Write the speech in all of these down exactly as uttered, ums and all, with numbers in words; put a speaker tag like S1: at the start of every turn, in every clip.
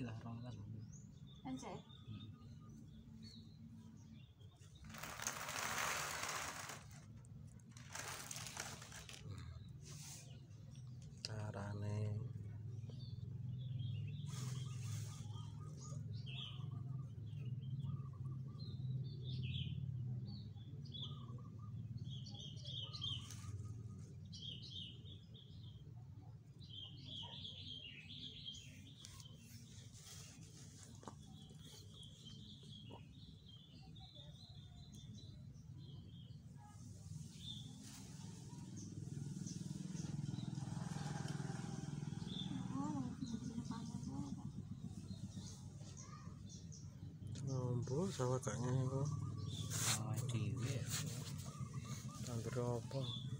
S1: lah rong kan.
S2: Anjay.
S3: Carane Ombo sawah kayaknya kok.
S1: Oh, dhewe.
S3: Tandur apa?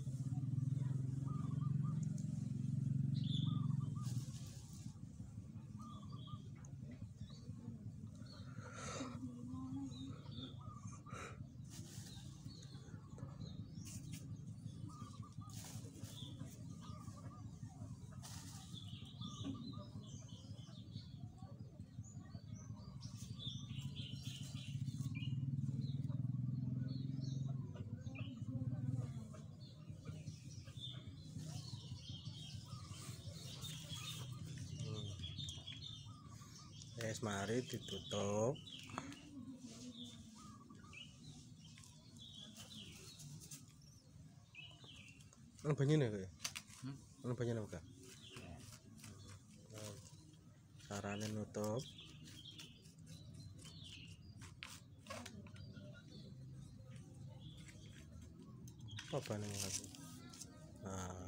S3: Es mari ditutup. Ana banyune kowe?
S1: Hmm?
S3: Ana banyune buka? Carane nutup. Apa nih lagi? Nah.